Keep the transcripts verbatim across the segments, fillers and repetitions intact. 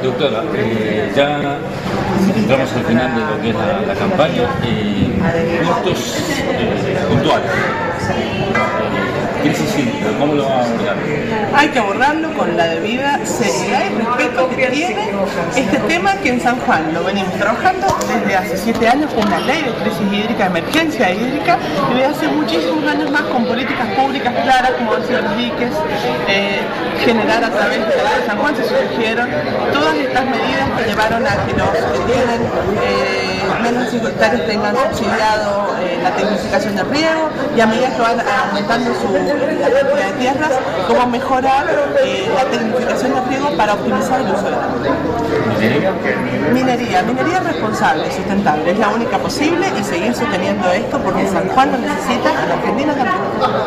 Doctora, eh, ya entramos al final de lo que es la, la campaña. Eh, puntos eh, puntuales. Eh, crisis hídrica, ¿cómo lo va a abordar? Hay que abordarlo con la debida seriedad y respeto que tiene este tema, que en San Juan lo venimos trabajando desde hace siete años con una ley de crisis hídrica, de emergencia hídrica, y desde hace muchísimos años más con políticas públicas claras, como decían los diques, eh, generar a través de la ley de San Juan se surgieron todas estas medidas que llevaron a que los que tienen eh, menos dificultades tengan subsidiado eh, la tecnificación del riego, y a medida que van aumentando su, la cantidad de tierras, cómo mejorar eh, la tecnificación del riego para optimizar el uso del agua. ¿Minería? Minería, minería responsable, sustentable, es la única posible, y seguir sosteniendo esto porque San Juan lo necesita y la Argentina también.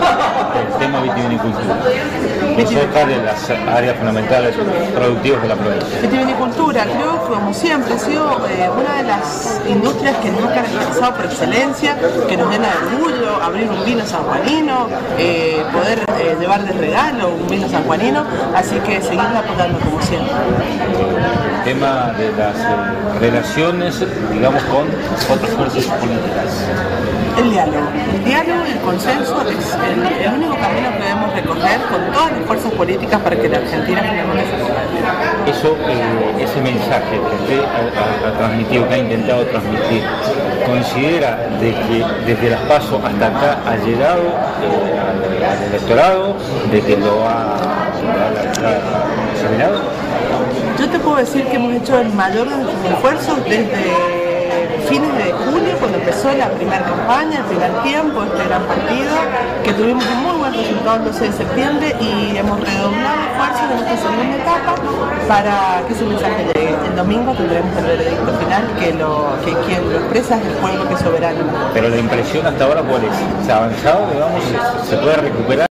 El tema vitivinicultura. Es otra de las áreas fundamentales productivas de la provincia. Vitivinicultura, creo que como siempre ha sido eh, una de las industrias que nos ha caracterizado por excelencia, que nos llena de orgullo, abrir un vino sanjuanino, eh, poder eh, llevar de regalo un vino sanjuanino, así que seguirla apoyando como siempre. El tema de las eh, relaciones, digamos, con otras fuerzas políticas. El diálogo. El diálogo y el consenso es el, el único camino que debemos recorrer con todas las fuerzas políticas para que la Argentina finalmente se pueda. Eso, eh, ese mensaje que usted ha, ha, ha transmitido, que ha intentado transmitir, ¿considera de que desde las PASO hasta acá ha llegado eh, al, al electorado, de que lo ha, ha, ha examinado? Yo te puedo decir que hemos hecho el mayor de nuestros esfuerzos desde fines de julio, cuando empezó la primera campaña, el primer tiempo, este gran partido, que tuvimos un muy buen resultado el doce de septiembre, y hemos redoblado esfuerzos en esta segunda etapa para que ese mensaje llegue. El domingo tendremos el veredicto final, que, lo, que quien lo expresa es el pueblo, que es soberano. Pero la impresión hasta ahora, ¿cuál es? ¿Se ha avanzado, digamos? ¿Se puede recuperar?